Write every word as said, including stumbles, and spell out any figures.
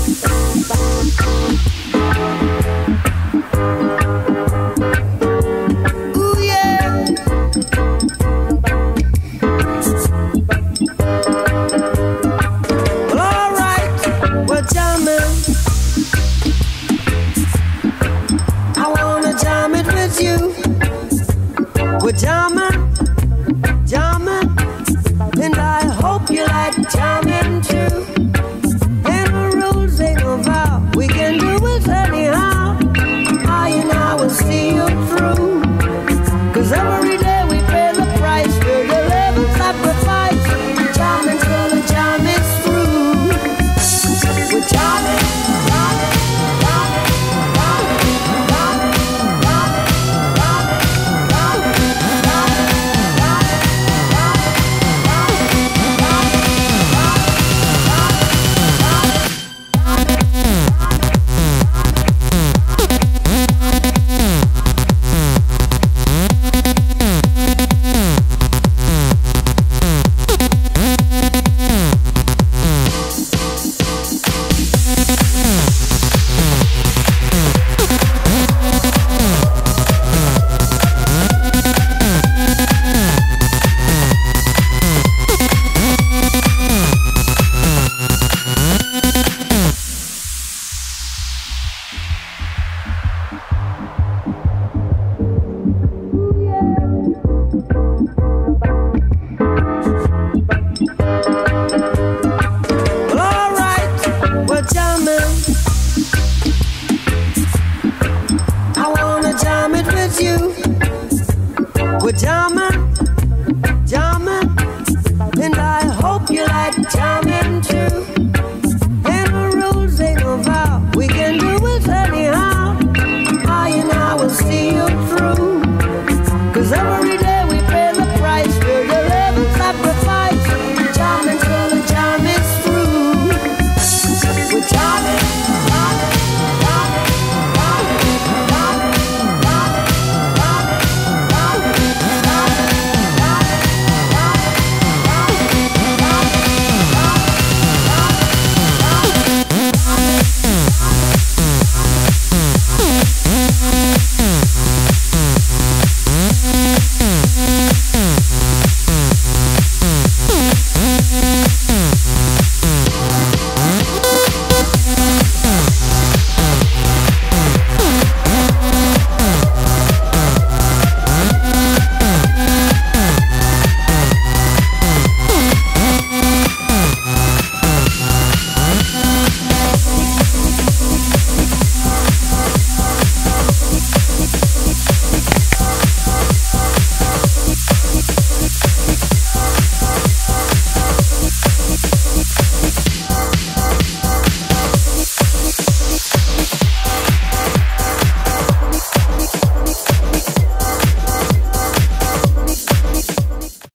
We're jamming, jamming, and I hope you like jamming too. And the rules ain't no vow, we can do it anyhow. I and I will see you through. Cause every day we pay the price, we're the level sacrifice. Jamming till the jam is through. We're jamming, jamming, jamming, jamming, jamming, jamming, jamming, well, alright, we're jamming.